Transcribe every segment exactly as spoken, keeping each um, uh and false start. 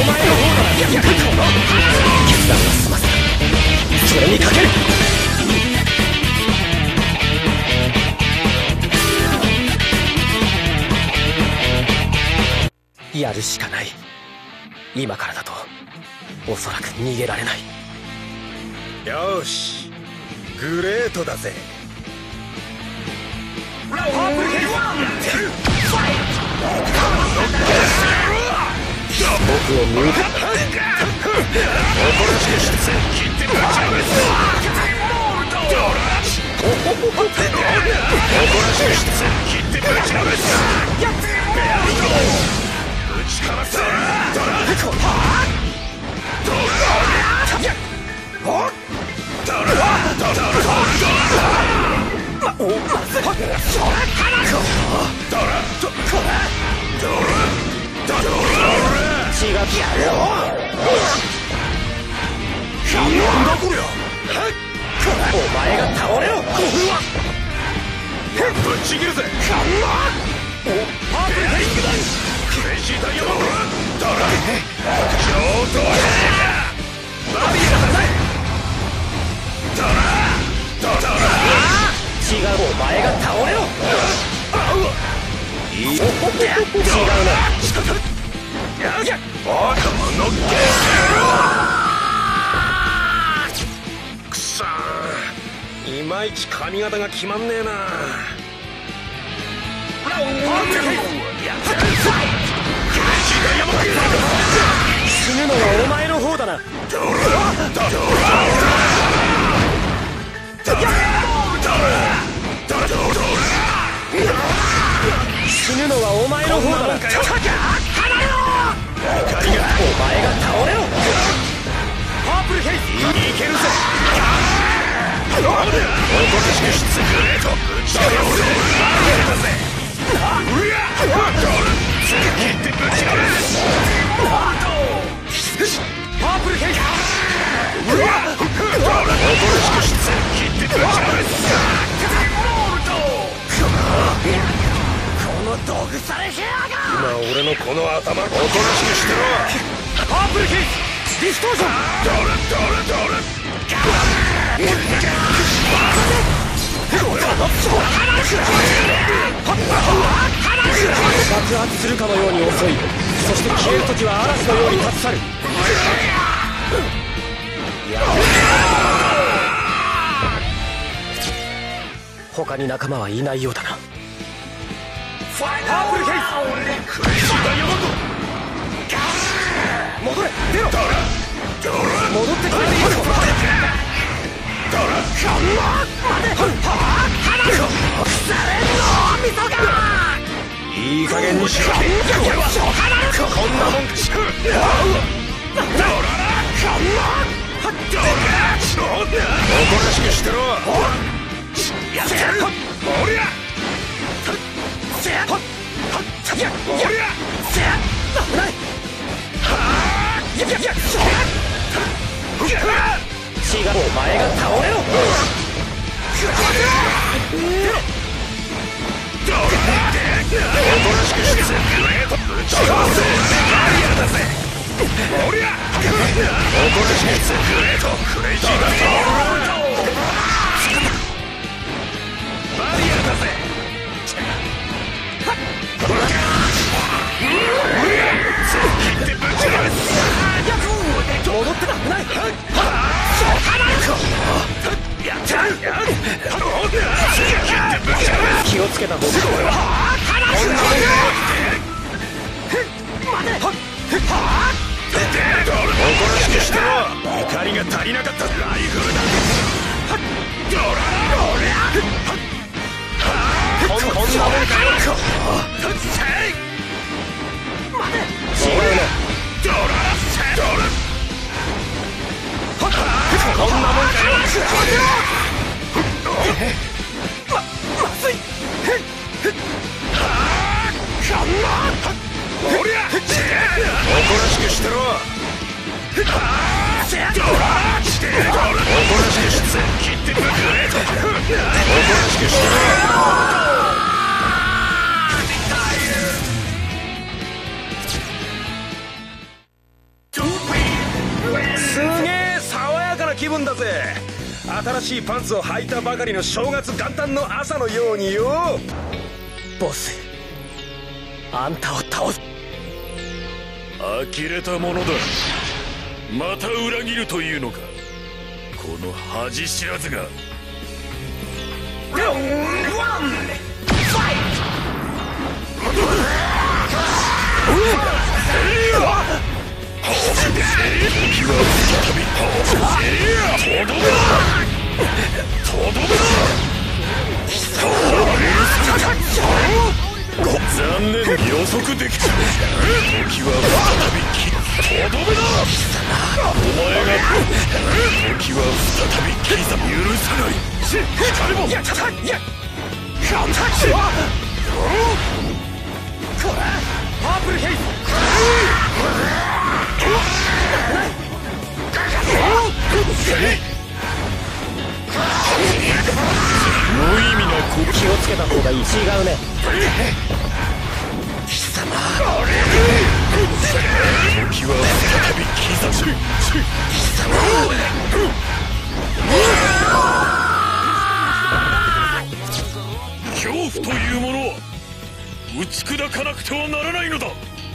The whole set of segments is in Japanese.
お前の方だ。決断は済ませた。それにかける。やるしかない。今からだとおそらく逃げられない。 よし、グレートだぜ。 パープルヘイズ、僕を見るか。 おとなしくして切ってぶちゃべす。おとなしくして切ってぶちゃべす。打ちかます。ドラドラドラドラドラドラおまずい。ドラドラドラドラ血がやるよ。 なんだこりゃ。 お前が倒れろ。 ぶっちぎるぜ。 おパープルヘイズだ。 クレイジーダイヤモンドドラ超ドラバリアだぜ。ドラドラ違う、お前が倒れろ。 いい違うな。 バカものっけくそー、いまいち髪型が決まんねえな。 死ぬのはお前の方だな。死ぬのはお前の方だな。お前が倒れろ。パープルヘイズ、 いけるぜ。おとなしくしてくれと。ぶちかませ。だぜ。うやっ切ってぶちかませ。 パープルヘイズ、 うわっおとなしくして切ってぶちかませ。 この毒されヘアが。 今俺のこの頭おとなしくしてろ。 パープルヘイズ、ディストーション。 ドラドラドラ爆発するかのように遅い。そして消えるときは嵐のように立ち去る。他に仲間はいないようだな。パープルヘイズ、 クレイジーダイヤモンド戻れ。出ろ。 ドラドラ戻ってくれていいぞ。 ドラいい加減にしろ。こんなもんか。ドラドラおとなしくしてろ。やってやる。おりゃおりゃ違う、お前が倒れろ。 おとなしくしてくれと。ぶちかませ。バリアだぜ。おりゃおとなしくしてくれと。クレイジーだぞ。バリアだぜ。切ってぶちかませ。 戻ってた。ない。 やった。 気をつけた方が。 おとなしくしてろ。怒りが足りなかった。ライフルだ。ドラこんなもんかよ。 違うな。 ドラドラこんなもんかよ。まずい。おりゃおとなしくしてろ。おとなしくして切ってくれと。おとなしくしてろ。 気分だぜ。新しいパンツを履いたばかりの正月元旦の朝のようによ。 ボス、あんたを倒す。 呆れたものだ。また裏切るというのか、この恥知らずが。残念、予測できた。時は再びきとどめだ。お前が時は再び刻む。許さない。光もやったたやカウンタッチ。これパープルヘイズ。無意味な呼気をつけた方がいい。違うね。 貴様。時は再び刻む。貴様。恐怖というものは打ち砕かなくてはならないのだ。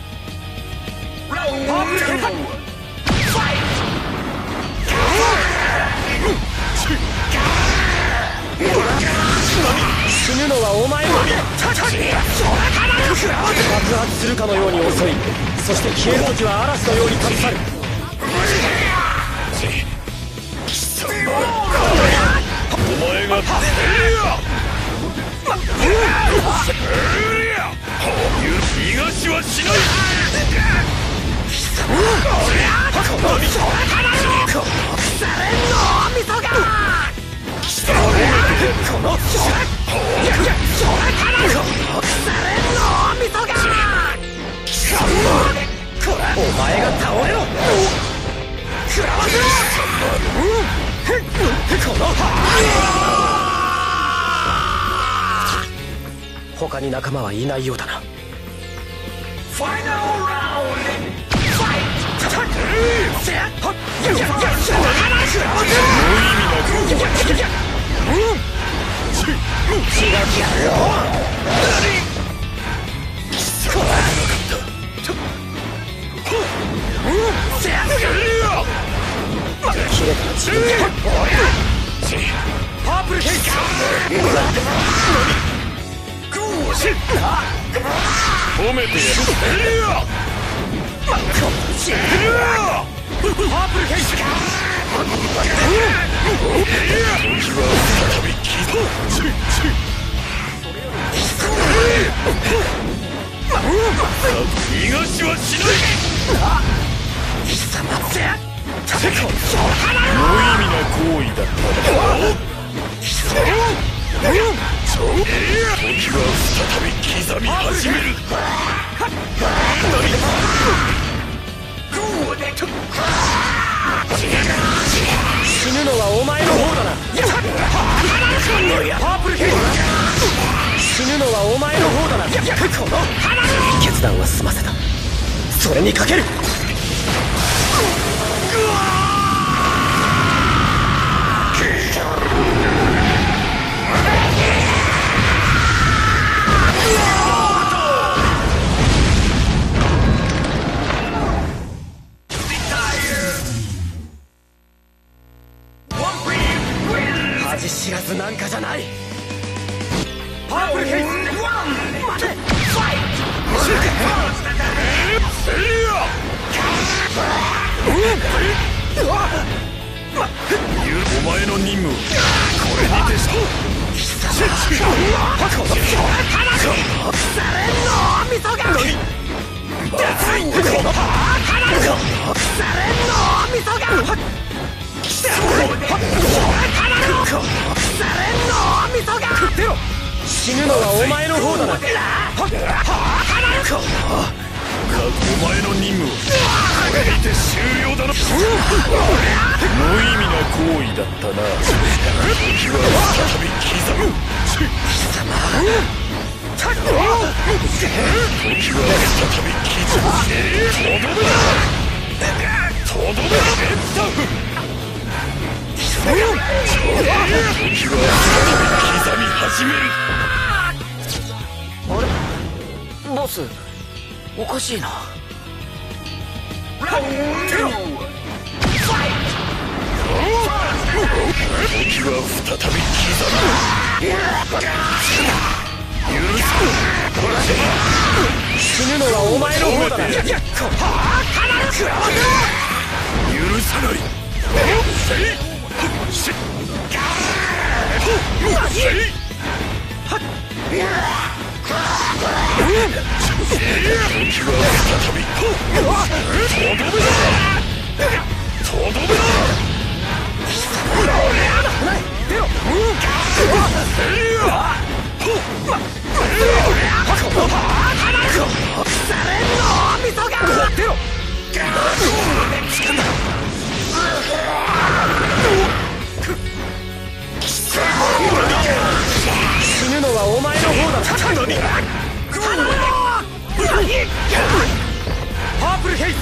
死ぬのはお前の爆発するかのように遅い。そして消える時は嵐のように立ち去る。 お前が逃がしはしない。 お前が倒れろ。食らわせろ。他に仲間はいないようだな。ファイナルラウンドファイト。パープルヘイズ。 褒めてやる。 パープルヘイズ。 時は再び刻む。逃がしはしない。無意味な行為だった。時は再び刻み始める。 死ぬのはお前の方だな。パープルヘイズ。死ぬのはお前の方だな。決断は済ませた。それにかける。恥知らずなんかじゃない。パープルヘイズ。待て。ファイお前の任務これにてした。 死ぬのはお前の方だな。 お前の任務これにて終了だな。無意味な行為だったな。時は再び刻む。時は再び刻む。とどめだ。とどめだ。 時は再び刻み始める。 あれボス、おかしいな。 時は再び刻む。許す。 死ぬのはお前の方だな。 許さない。時は再びとどめだ。とどめだ。 死ぬのはお前の方だ。パープルヘイズ。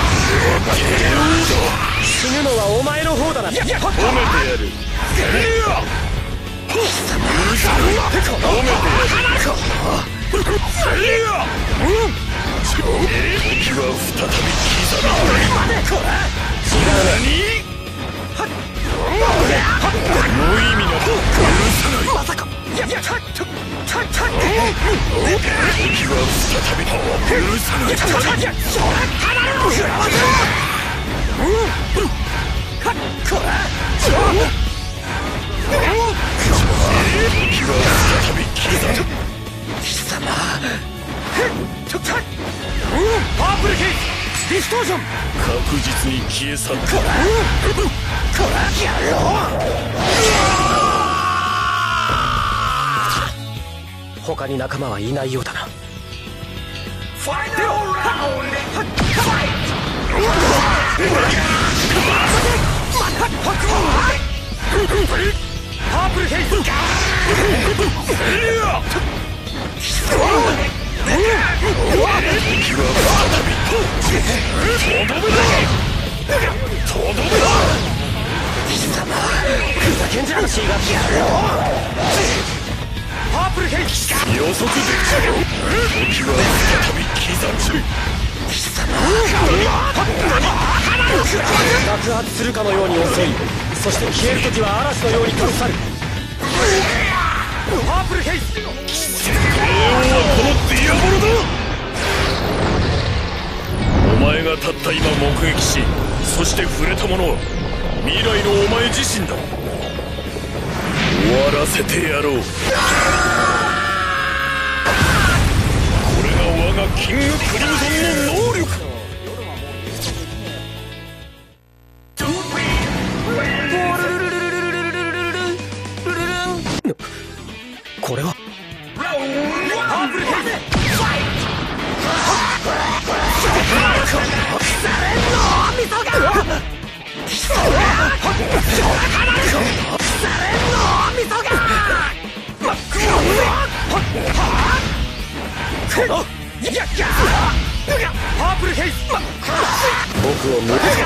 死ぬのはお前の方だな。 褒めてやる。褒めてやる。時は再び刻む。無意味な許さない。 まさか。 時は再び許さない。時は再び刻む。 貴様。パープルヘイズディストーション。 確実に消え去った。 他に仲間はいないようだな。ファイナルラウンドファイパープルヘイズ。 時は再びとどめだ。とどめだ。 貴様ふざけんじゃん。シーガパープルヘイズ。 予測できた。時は再び刻む。 貴様爆発するかのように遅い。そして消えるときは嵐のように飛び去る。パープルヘイズ。 このディアボロだ。お前がたった今目撃し、そして触れたものは未来のお前自身だ。終わらせてやろう。これが我がキングクリムゾンの能力。 これはパープルヘイズ。パープルヘイズ。僕を無理。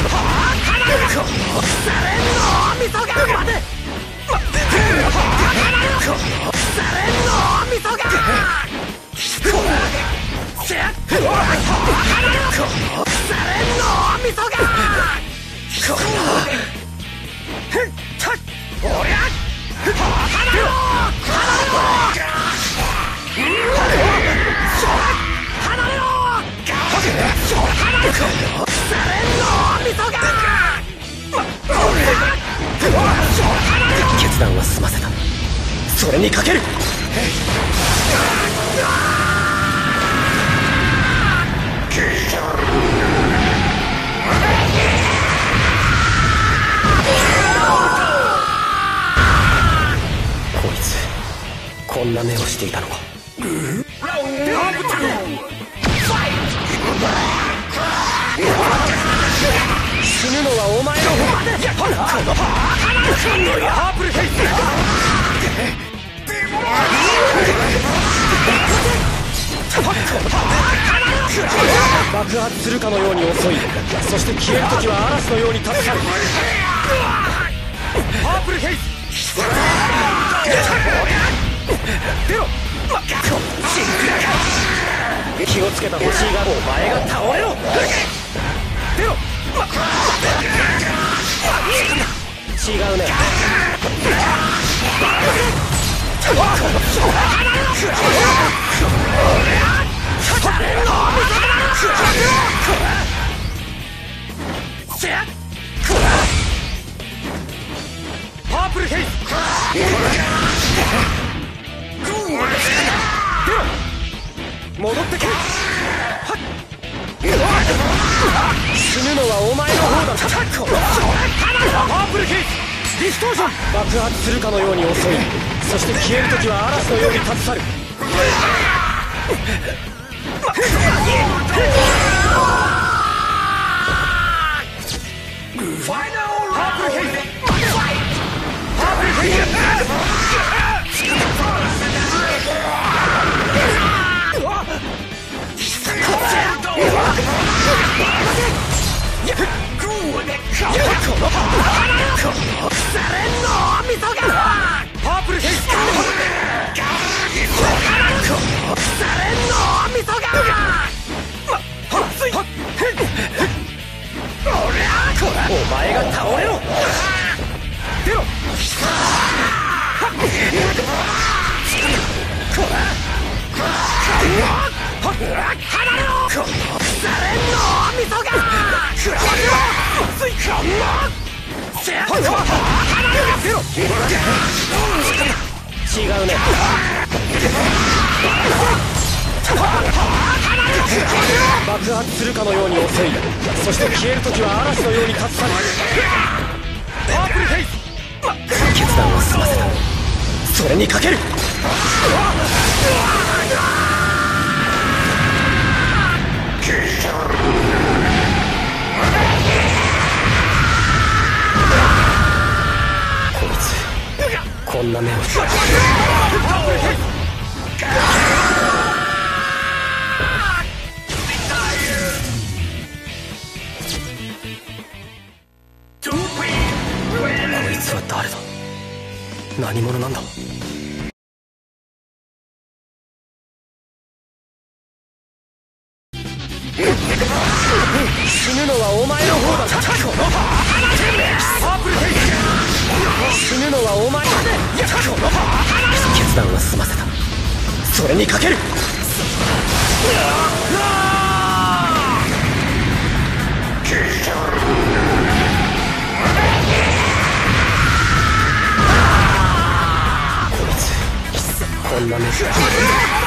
決断は済ませた。それにかける。こいつこんな目をしていたのか。死ぬのはお前の方。パープルヘイズ。爆発するかのように遅い。そして消えるときは嵐のように立ち去る。 パープルヘイズ出ろ気をつけた欲しいがお前が倒れろ出ろ違うねパープルヘイズ出ろ戻ってけ死ぬのはお前の方だパープルヘイズディストーション爆発するかのように襲いそして消えるときは嵐のように立ち去るパープルヘイズパープルヘイズパープルヘイズお前が倒れろ出ろ違うね爆発するかのように襲いそして消えるときは嵐のように立ち去るパープルヘイズ決断を済ませたそれにかけるこいつこんな目をしてこいつは誰だ何者なんだ死ぬのはお前の方だパープルヘイズ死ぬのはお前だ決断は済ませたそれにかけるこいつこんな目